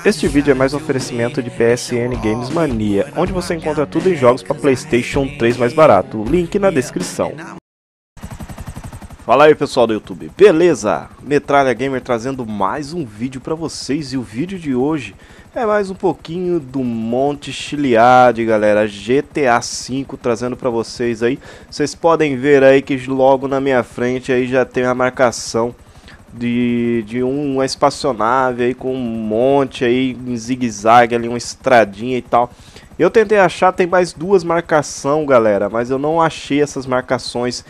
Este vídeo é mais um oferecimento de PSN Games Mania, onde você encontra tudo em jogos para PlayStation 3 mais barato. Link na descrição. Fala aí pessoal do YouTube, beleza? Metralha Gamer trazendo mais um vídeo para vocês, e o vídeo de hoje é mais um pouquinho do Monte Chiliad, galera. GTA V trazendo para vocês aí. Vocês podem ver aí que logo na minha frente aí já tem a marcação de uma espaçonave aí com um monte aí em zigue-zague ali, uma estradinha e tal. Eu tentei achar, tem mais duas marcações, galera, mas eu não achei essas marcações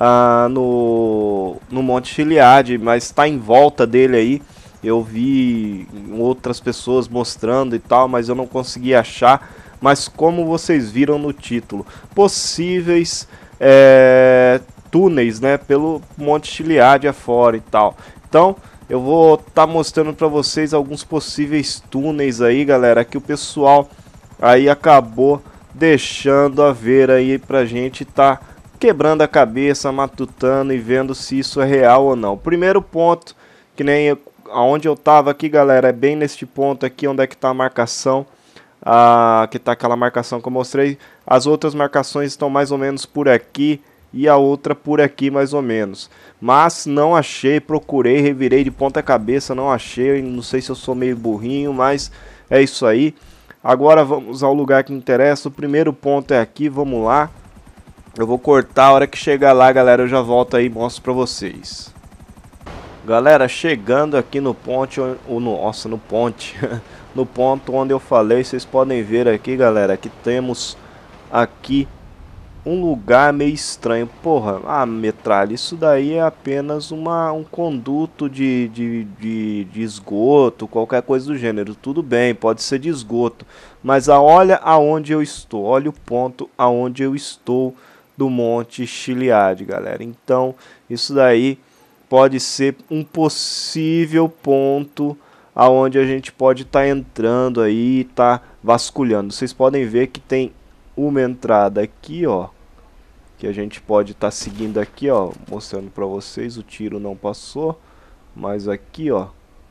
no Monte Chiliad, mas está em volta dele aí. Eu vi outras pessoas mostrando e tal, mas eu não consegui achar. Mas como vocês viram no título, possíveis túneis, né, pelo Monte Chiliad afora e tal. Então, eu vou estar mostrando para vocês alguns possíveis túneis aí, galera, que o pessoal aí acabou deixando a ver aí pra gente tá quebrando a cabeça, matutando e vendo se isso é real ou não. Primeiro ponto, que nem aonde eu tava aqui, galera, é bem neste ponto aqui onde é que tá a marcação. Que tá aquela marcação que eu mostrei. As outras marcações estão mais ou menos por aqui e a outra por aqui mais ou menos. Mas não achei, procurei, revirei de ponta cabeça, não achei. Não sei se eu sou meio burrinho, mas é isso aí. Agora vamos ao lugar que interessa. O primeiro ponto é aqui, vamos lá. Eu vou cortar, a hora que chegar lá, galera, eu já volto aí e mostro pra vocês. Galera, chegando aqui no ponte, no ponte, no ponto onde eu falei, vocês podem ver aqui, galera, que temos aqui um lugar meio estranho. Porra, metralha, isso daí é apenas um conduto de esgoto, qualquer coisa do gênero. Tudo bem, pode ser de esgoto, mas olha aonde eu estou, olha o ponto aonde eu estou do Monte Chiliad, galera. Então, isso daí pode ser um possível ponto aonde a gente pode estar entrando aí e tá vasculhando. Vocês podem ver que tem uma entrada aqui, ó, que a gente pode estar seguindo aqui, ó, mostrando para vocês. O tiro não passou, mas aqui, ó,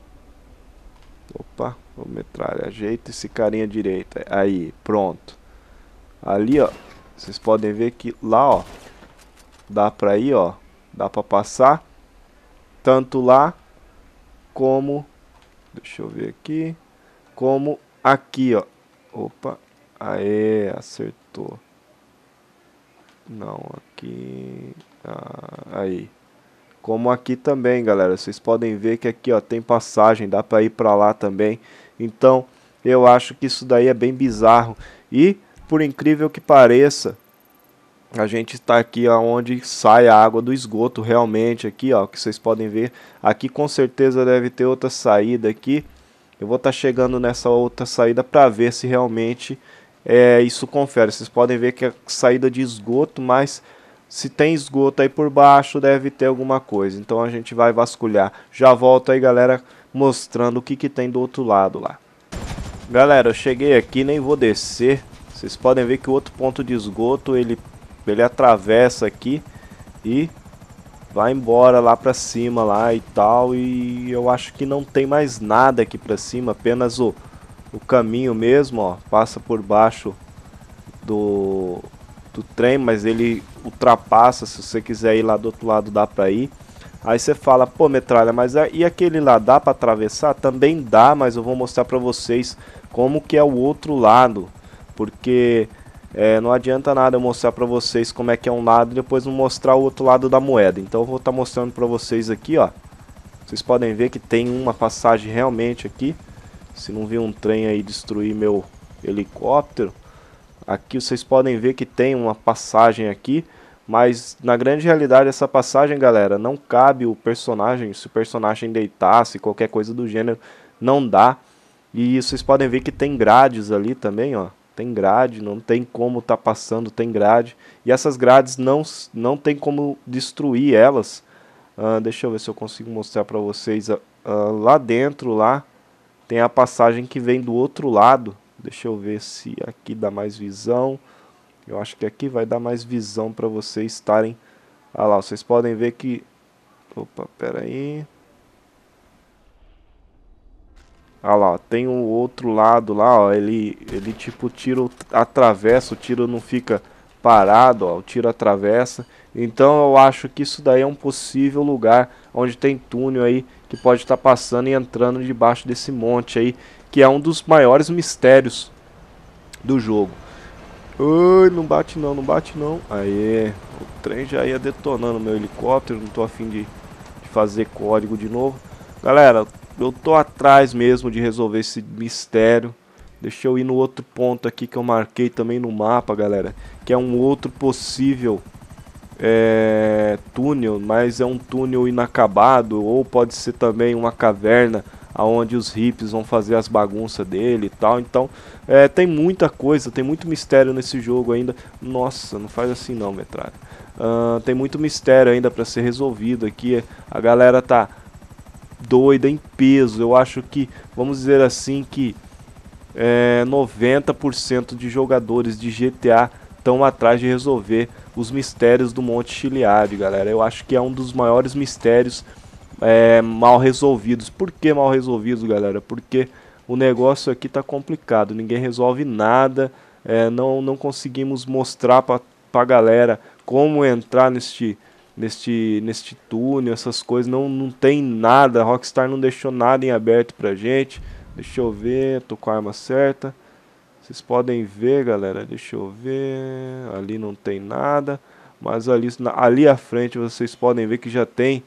opa, o metralha, ajeita esse carinha direita, aí, pronto. Ali, ó, vocês podem ver que lá, ó, dá pra ir, ó, dá pra passar tanto lá como, deixa eu ver aqui, como aqui, ó. Opa, aê, acertou. Não, aqui, aí. Como aqui também, galera, vocês podem ver que aqui, ó, tem passagem, dá pra ir pra lá também. Então, eu acho que isso daí é bem bizarro. E, por incrível que pareça, a gente está aqui onde sai a água do esgoto realmente aqui, ó, que vocês podem ver. Aqui com certeza deve ter outra saída aqui. Eu vou estar chegando nessa outra saída para ver se realmente isso confere. Vocês podem ver que é saída de esgoto, mas se tem esgoto aí por baixo deve ter alguma coisa. Então a gente vai vasculhar. Já volto aí, galera, mostrando o que tem do outro lado lá. Galera, eu cheguei aqui, nem vou descer. Vocês podem ver que o outro ponto de esgoto ele atravessa aqui e vai embora lá pra cima lá e tal, e eu acho que não tem mais nada aqui pra cima, apenas o caminho mesmo, ó, passa por baixo do trem, mas ele ultrapassa. Se você quiser ir lá do outro lado dá pra ir. Aí você fala, pô, metralha, mas e aquele lá dá pra atravessar? Também dá, mas eu vou mostrar pra vocês como que é o outro lado, porque não adianta nada eu mostrar pra vocês como é que é um lado e depois não mostrar o outro lado da moeda. Então eu vou estar mostrando pra vocês aqui, ó. Vocês podem ver que tem uma passagem realmente aqui. Se não vir um trem aí destruir meu helicóptero. Aqui vocês podem ver que tem uma passagem aqui. Mas na grande realidade essa passagem, galera, não cabe o personagem. Se o personagem deitasse, qualquer coisa do gênero, não dá. E vocês podem ver que tem grades ali também, ó. Tem grade, não tem como tá passando, tem grade. E essas grades não tem como destruir elas. Deixa eu ver se eu consigo mostrar pra vocês. Lá dentro, lá, tem a passagem que vem do outro lado. Deixa eu ver se aqui dá mais visão. Eu acho que aqui vai dar mais visão pra vocês estarem. Ah lá, vocês podem ver que... Opa, pera aí. Olha lá, tem o outro lado lá, ó, ele tipo atravessa, o tiro não fica parado, ó, o tiro atravessa. Então eu acho que isso daí é um possível lugar onde tem túnel aí que pode estar passando e entrando debaixo desse monte aí, que é um dos maiores mistérios do jogo. Ai, não bate não, não bate não. Aê, o trem já ia detonando meu helicóptero, não tô afim de fazer código de novo. Galera, eu tô atrás mesmo de resolver esse mistério. Deixa eu ir no outro ponto aqui que eu marquei também no mapa, galera, que é um outro possível túnel, mas é um túnel inacabado, ou pode ser também uma caverna aonde os hippies vão fazer as bagunças dele e tal. Então tem muita coisa, tem muito mistério nesse jogo ainda. Nossa, não faz assim não, metralha. Tem muito mistério ainda para ser resolvido aqui. A galera tá doida em peso. Eu acho que, vamos dizer assim, que 90% de jogadores de GTA estão atrás de resolver os mistérios do Monte Chiliad, galera. Eu acho que é um dos maiores mistérios mal resolvidos. Por que mal resolvidos, galera? Porque o negócio aqui tá complicado, ninguém resolve nada, não conseguimos mostrar pra galera como entrar neste túnel, essas coisas, não tem nada, a Rockstar não deixou nada em aberto pra gente. Deixa eu ver, tô com a arma certa. Vocês podem ver, galera, deixa eu ver, ali não tem nada, mas ali à frente vocês podem ver que já tem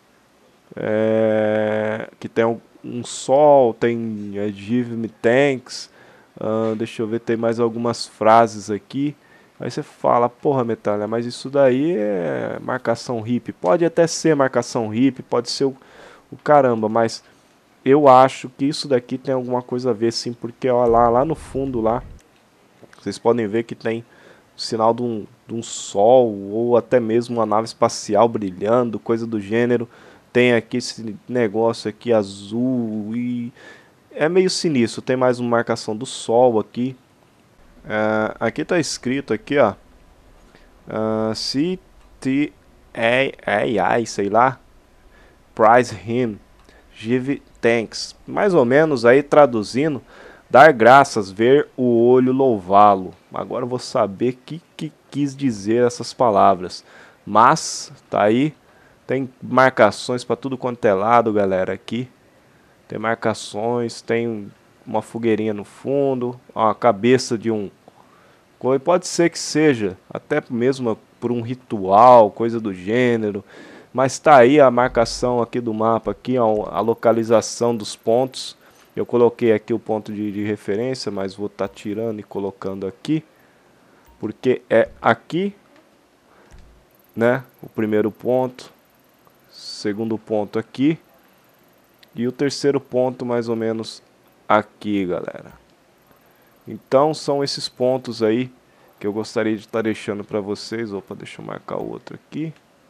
um sol, tem Give Me Thanks, deixa eu ver, tem mais algumas frases aqui. Aí você fala, porra, Metralha, mas isso daí é marcação hippie. Pode até ser marcação hippie, pode ser o caramba, mas eu acho que isso daqui tem alguma coisa a ver sim, porque ó, lá no fundo lá, vocês podem ver que tem o sinal de um sol, ou até mesmo uma nave espacial brilhando, coisa do gênero. Tem aqui esse negócio aqui azul e é meio sinistro. Tem mais uma marcação do sol aqui. Aqui tá escrito aqui, ó, CTAI, sei lá, Prize Him, Give Thanks, mais ou menos aí traduzindo, dar graças, ver o olho louvá-lo. Agora eu vou saber o que quis dizer essas palavras, mas tá aí, tem marcações para tudo quanto é lado, galera. Aqui tem marcações, tem uma fogueirinha no fundo, a cabeça de um, pode ser que seja até mesmo por um ritual, coisa do gênero. Mas tá aí a marcação aqui do mapa, aqui, ó, a localização dos pontos. Eu coloquei aqui o ponto de referência, mas vou estar tirando e colocando aqui, porque é aqui, né, o primeiro ponto, segundo ponto aqui, e o terceiro ponto mais ou menos aqui, galera. Então são esses pontos aí que eu gostaria de estar deixando para vocês. Opa, deixa eu marcar o outro aqui.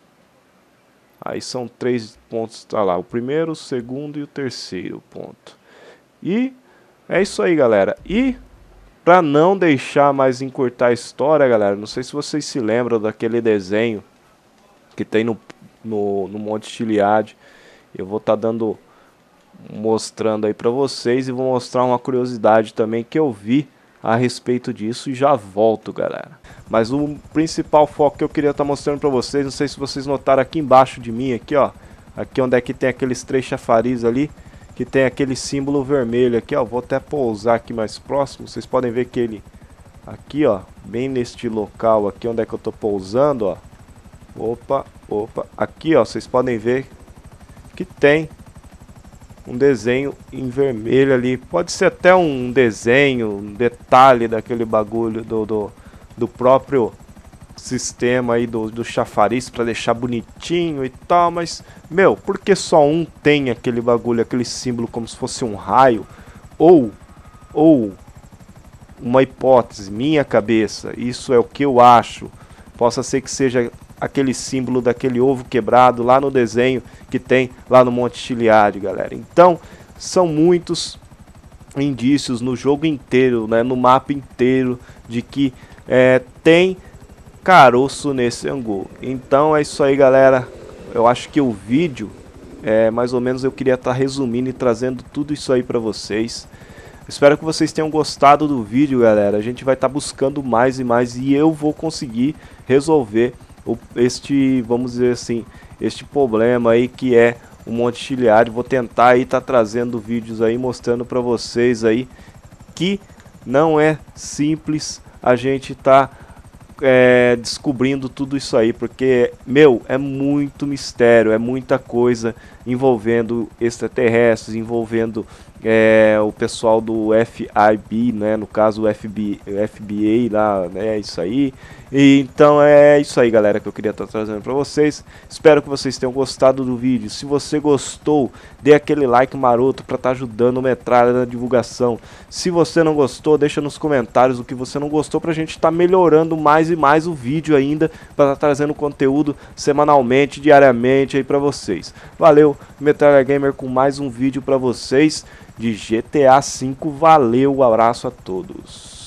Aí são 3 pontos, tá lá, o primeiro, o segundo e o terceiro ponto. E é isso aí, galera. E para não deixar mais encurtar a história, galera, não sei se vocês se lembram daquele desenho que tem no Monte Chiliad. Eu vou estar mostrando aí para vocês, e vou mostrar uma curiosidade também que eu vi a respeito disso e já volto, galera. Mas o principal foco que eu queria estar mostrando para vocês, não sei se vocês notaram aqui embaixo de mim, aqui ó, aqui onde é que tem aqueles 3 chafariz ali, que tem aquele símbolo vermelho aqui, ó, vou até pousar aqui mais próximo, vocês podem ver que ele, aqui ó, bem neste local aqui onde é que eu tô pousando, ó, opa, aqui ó, vocês podem ver que tem um desenho em vermelho ali, pode ser até um desenho, um detalhe daquele bagulho do próprio sistema aí do chafariz para deixar bonitinho e tal, mas meu, por que só um tem aquele bagulho, aquele símbolo como se fosse um raio? Ou uma hipótese, minha cabeça, isso é o que eu acho, possa ser que seja aquele símbolo daquele ovo quebrado lá no desenho que tem lá no Monte Chiliad, galera. Então, são muitos indícios no jogo inteiro, né, no mapa inteiro, de que tem caroço nesse angu. Então é isso aí, galera. Eu acho que o vídeo mais ou menos eu queria estar resumindo e trazendo tudo isso aí pra vocês. Espero que vocês tenham gostado do vídeo, galera. A gente vai estar buscando mais e mais e eu vou conseguir resolver vamos dizer assim, este problema aí que é o Monte Chiliad. Vou tentar aí estar trazendo vídeos aí mostrando pra vocês aí que não é simples a gente descobrindo tudo isso aí, porque, meu, é muito mistério, é muita coisa envolvendo extraterrestres, envolvendo o pessoal do FIB, né, no caso o FBI lá, né, isso aí. E então é isso aí, galera, que eu queria estar trazendo para vocês. Espero que vocês tenham gostado do vídeo. Se você gostou, dê aquele like maroto para estar ajudando o Metralha na divulgação. Se você não gostou, deixa nos comentários o que você não gostou, pra gente estar melhorando mais e mais o vídeo ainda, para estar trazendo conteúdo semanalmente, diariamente aí para vocês. Valeu, Metralha Gamer com mais um vídeo para vocês de GTA V. Valeu, abraço a todos.